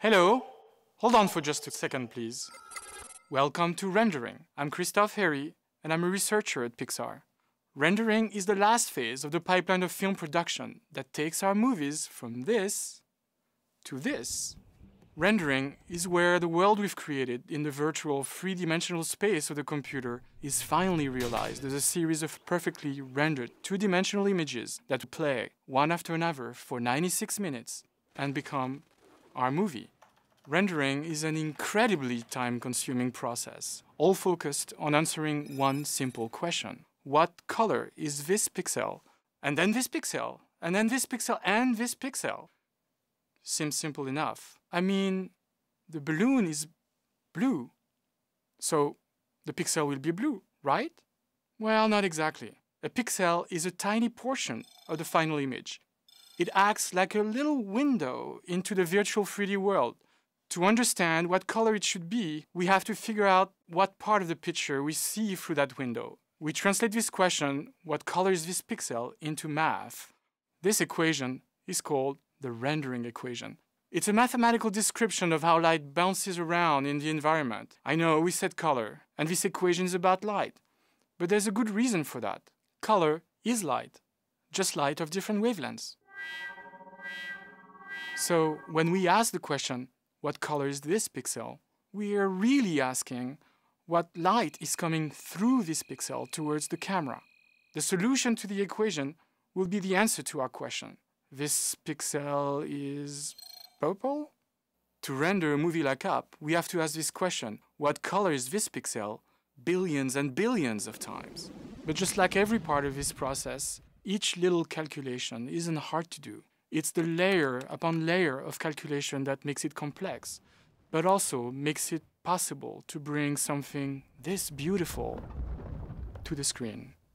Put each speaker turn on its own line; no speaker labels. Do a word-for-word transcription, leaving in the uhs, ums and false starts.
Hello. Hold on for just a second, please. Welcome to Rendering. I'm Christophe Herry, and I'm a researcher at Pixar. Rendering is the last phase of the pipeline of film production that takes our movies from this to this. Rendering is where the world we've created in the virtual three-dimensional space of the computer is finally realized as a series of perfectly rendered two-dimensional images that play one after another for ninety-six minutes and become our movie. Rendering is an incredibly time-consuming process, all focused on answering one simple question. What color is this pixel? And then this pixel, and then this pixel, and this pixel. Seems simple enough. I mean, the balloon is blue. So the pixel will be blue, right? Well, not exactly. A pixel is a tiny portion of the final image. It acts like a little window into the virtual three D world. To understand what color it should be, we have to figure out what part of the picture we see through that window. We translate this question, what color is this pixel, into math. This equation is called the rendering equation. It's a mathematical description of how light bounces around in the environment. I know we said color, and this equation is about light. But there's a good reason for that. Color is light, just light of different wavelengths. So when we ask the question, what color is this pixel, we are really asking what light is coming through this pixel towards the camera. The solution to the equation will be the answer to our question. This pixel is purple? To render a movie like Up, we have to ask this question, what color is this pixel, billions and billions of times. But just like every part of this process, each little calculation isn't hard to do. It's the layer upon layer of calculation that makes it complex, but also makes it possible to bring something this beautiful to the screen.